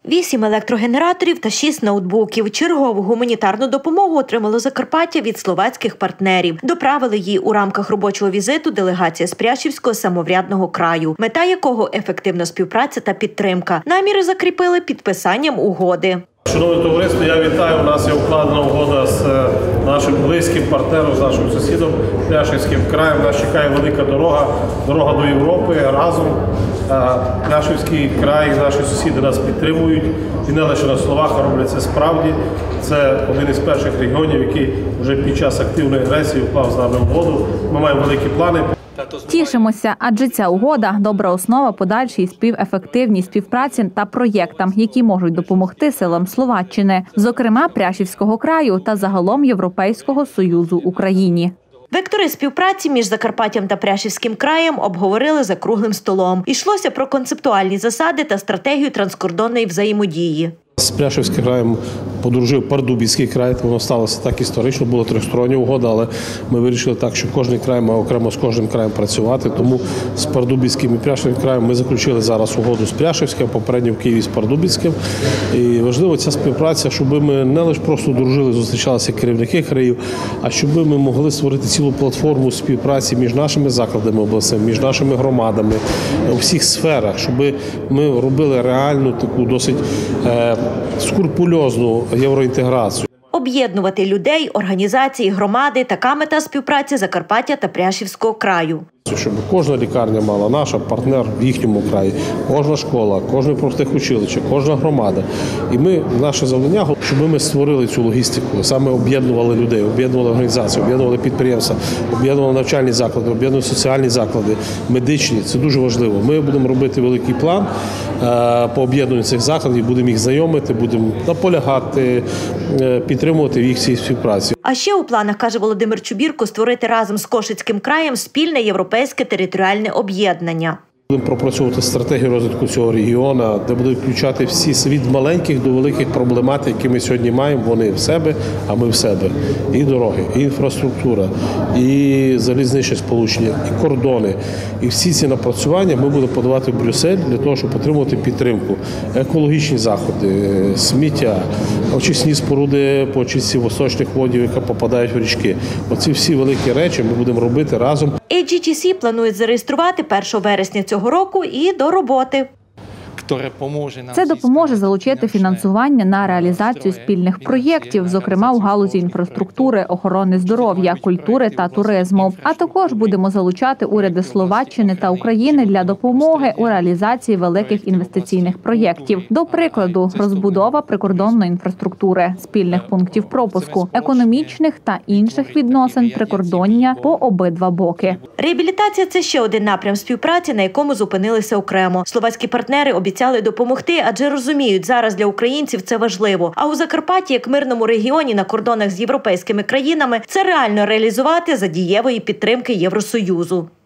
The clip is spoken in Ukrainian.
8 електрогенераторів та 6 ноутбуків. Чергову гуманітарну допомогу отримало Закарпаття від словацьких партнерів. Доправили її у рамках робочого візиту делегація з Пряшівського самоврядного краю, мета якого – ефективна співпраця та підтримка. Наміри закріпили підписанням угоди. Шановне товариство, я вітаю. У нас є укладена угода з нашим близьким партнером, з нашим сусідом Пряшівським краєм. Нас чекає велика дорога до Європи. Разом Пряшівський край і наші сусіди нас підтримують. І не лише на словах, а роблять це справді. Це один із перших регіонів, який вже під час активної агресії вклав з нами угоду. Ми маємо великі плани. Тішимося, адже ця угода – добра основа подальшій співефективній співпраці та проєктам, які можуть допомогти силам Словаччини, зокрема Пряшівського краю та загалом Європейського Союзу Україні. Вектори співпраці між Закарпаттям та Пряшівським краєм обговорили за круглим столом. Йшлося про концептуальні засади та стратегію транскордонної взаємодії. З Пряшівським краєм подружив Пардубицький край, воно сталося так історично, була тристороння угода, але ми вирішили так, що кожен край має окремо з кожним краєм працювати, тому з Пардубицьким і Пряшівським краєм ми заключили зараз угоду з Пряшівським, попередньо в Києві з Пардубицьким. І важливо ця співпраця, щоб ми не лише просто дружили, зустрічалися керівники країв, а щоб ми могли створити цілу платформу співпраці між нашими закладами обласними, між нашими громадами, у всіх сферах, щоб ми робили реальну таку досить скрупульозну євроінтеграцію. Об'єднувати людей, організації, громади – така мета співпраці Закарпаття та Пряшівського краю. Щоб кожна лікарня мала наша партнер в їхньому краї, кожна школа, кожне профтехучилище, кожна громада. І наше завдання, щоб ми створили цю логістику, саме об'єднували людей, об'єднували організації, об'єднували підприємства, об'єднували навчальні заклади, об'єднували соціальні заклади, медичні. Це дуже важливо. Ми будемо робити великий план по об'єднанню цих закладів, будемо їх знайомити, будемо наполягати, підтримувати їх цій співпраці. А ще у планах, каже Володимир Чубірко, створити разом з Кошицьким краєм спільне європейське територіальне об'єднання. Будемо пропрацьовувати стратегію розвитку цього регіону, де будуть включати всі від маленьких до великих проблематик, які ми сьогодні маємо, вони в себе, а ми в себе. І дороги, і інфраструктура, і залізничне сполучення, і кордони. І всі ці напрацювання ми будемо подавати в Брюссель для того, щоб отримувати підтримку. Екологічні заходи, сміття, очисні споруди по очистці восточних водів, які попадають в річки. Оці всі великі речі ми будемо робити разом. AGTC планують зареєструвати 1 вересня цього року і до роботи. Це допоможе залучити фінансування на реалізацію спільних проєктів, зокрема у галузі інфраструктури, охорони здоров'я, культури та туризму. А також будемо залучати уряди Словаччини та України для допомоги у реалізації великих інвестиційних проєктів. До прикладу, розбудова прикордонної інфраструктури, спільних пунктів пропуску, економічних та інших відносин прикордоння по обидва боки. Реабілітація – це ще один напрям співпраці, на якому зупинилися окремо. Словацькі партнери обіцяли допомогти, адже розуміють, зараз для українців це важливо. А у Закарпатті, як мирному регіоні на кордонах з європейськими країнами, це реально реалізувати за дієвої підтримки Євросоюзу.